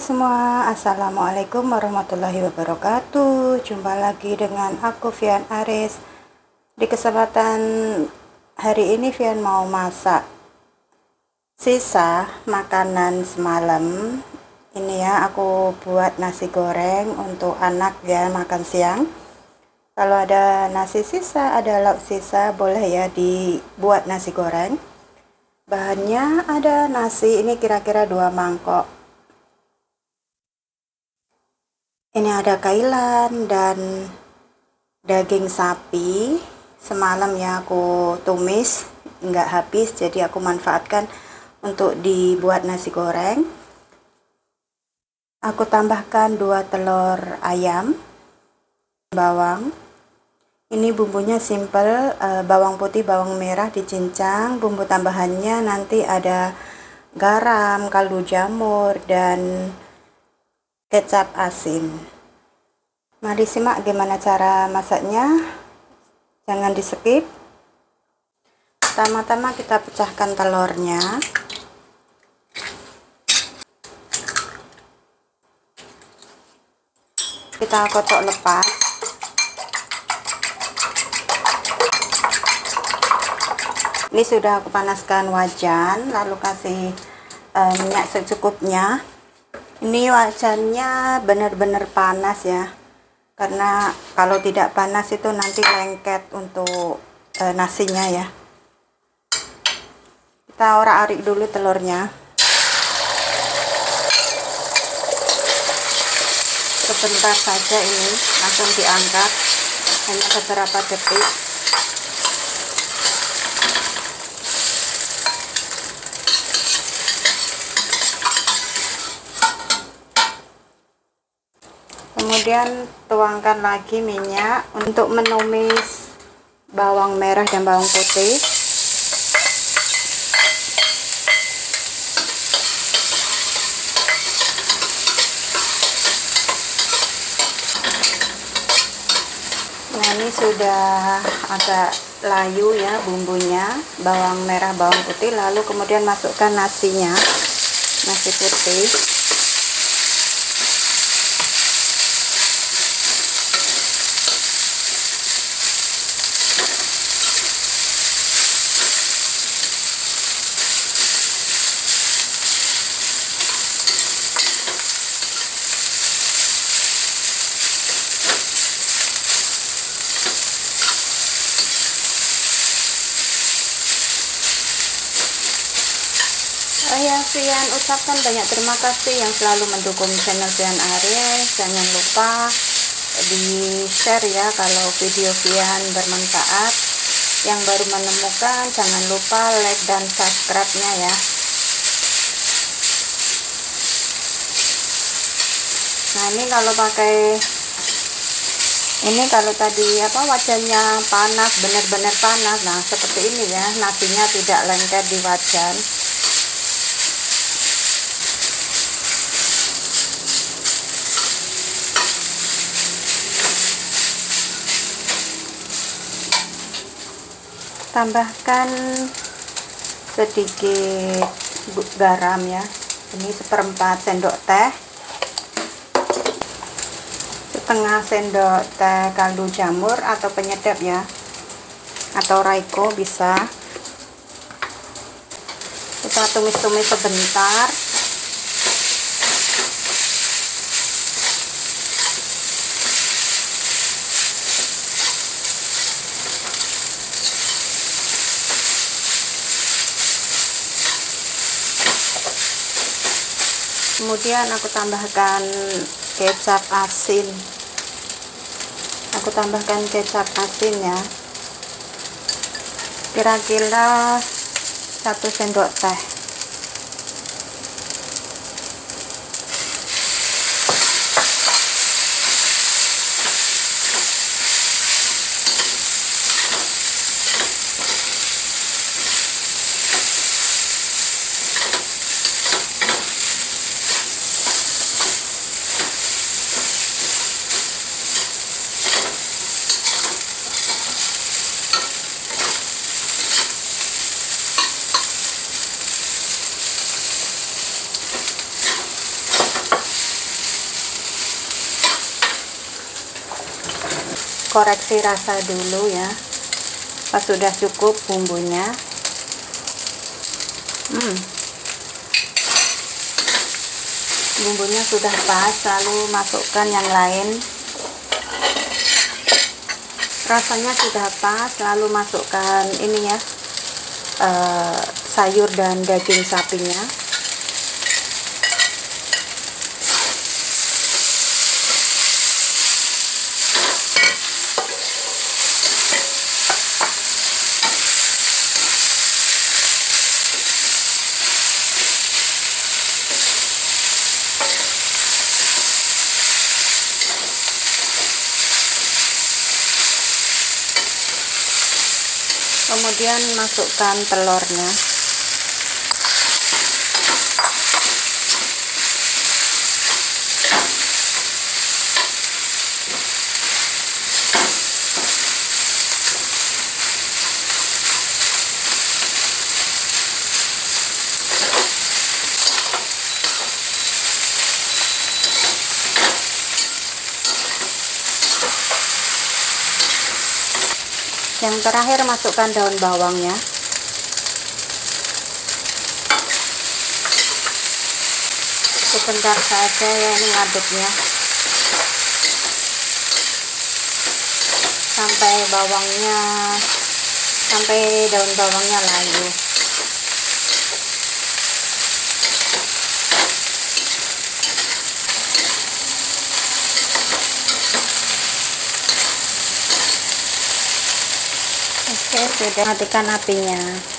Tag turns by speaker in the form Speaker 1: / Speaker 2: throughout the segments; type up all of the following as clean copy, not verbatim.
Speaker 1: semua, assalamualaikum warahmatullahi wabarakatuh. Jumpa lagi dengan aku Vian Aris. Di kesempatan hari ini Vian mau masak sisa makanan semalam. Ini ya, aku buat nasi goreng untuk anak ya makan siang. Kalau ada nasi sisa, ada lauk sisa, boleh ya dibuat nasi goreng. Bahannya ada nasi, ini kira-kira 2 mangkok. Ini ada kailan dan daging sapi. Semalam ya aku tumis, nggak habis, jadi aku manfaatkan untuk dibuat nasi goreng. Aku tambahkan 2 telur ayam, bawang. Ini bumbunya simple, bawang putih, bawang merah dicincang. Bumbu tambahannya nanti ada garam, kaldu jamur, dan kecap asin. Mari simak gimana cara masaknya, jangan di skip. Pertama-tama kita pecahkan telurnya. Kita kocok lepas. Ini sudah aku panaskan wajan, lalu kasih minyak secukupnya. Ini wajannya benar-benar panas ya, karena kalau tidak panas itu nanti lengket untuk nasinya ya. Kita orak-arik dulu telurnya. Sebentar saja, ini langsung diangkat, hanya beberapa detik. Kemudian tuangkan lagi minyak untuk menumis bawang merah dan bawang putih. Nah, ini sudah agak layu ya bumbunya, bawang merah, bawang putih. Lalu kemudian masukkan nasinya, nasi putih. Ya, Vian ucapkan banyak terima kasih yang selalu mendukung channel Vian Aris. Jangan lupa di share ya kalau video Vian bermanfaat. Yang baru menemukan jangan lupa like dan subscribe-nya ya. Nah, ini kalau pakai ini, kalau tadi wajannya panas, benar-benar panas. Nah, seperti ini ya, nasinya tidak lengket di wajan. Tambahkan sedikit garam ya, ini 1/4 sendok teh, setengah sendok teh kaldu jamur atau penyedap ya, atau Raiko bisa. Kita tumis-tumis sebentar. Kemudian aku tambahkan kecap asin. Aku tambahkan kecap asin ya, kira-kira 1 sendok teh. koreksi rasa dulu ya. Pas sudah cukup bumbunya, bumbunya sudah pas, lalu masukkan yang lain. Rasanya sudah pas, lalu masukkan ini ya, sayur dan daging sapinya. Kemudian masukkan telurnya. Yang terakhir masukkan daun bawangnya. Sebentar saja ya ini ngaduknya, sampai daun bawangnya layu. Oke, sudah, matikan apinya.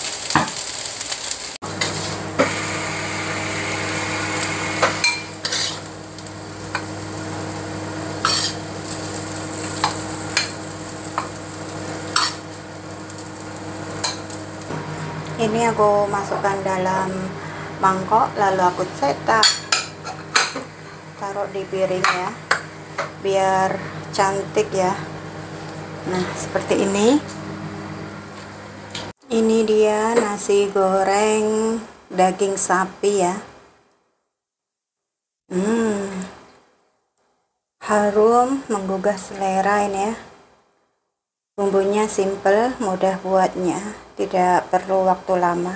Speaker 1: Ini aku masukkan dalam mangkok, lalu aku cetak, taruh di piring ya, biar cantik ya. Nah, seperti ini. Ini dia nasi goreng daging sapi ya. Harum, menggugah selera ini ya. Bumbunya simple, mudah buatnya, tidak perlu waktu lama.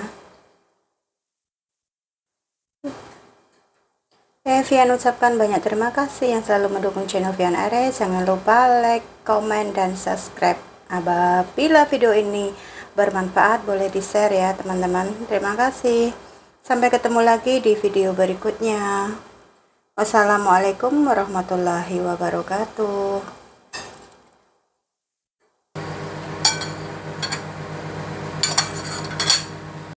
Speaker 1: Vian ucapkan banyak terima kasih yang selalu mendukung channel Vian Ares. Jangan lupa like, komen, dan subscribe. Apabila video ini bermanfaat, boleh di share ya teman-teman. Terima kasih, sampai ketemu lagi di video berikutnya. Wassalamualaikum warahmatullahi wabarakatuh.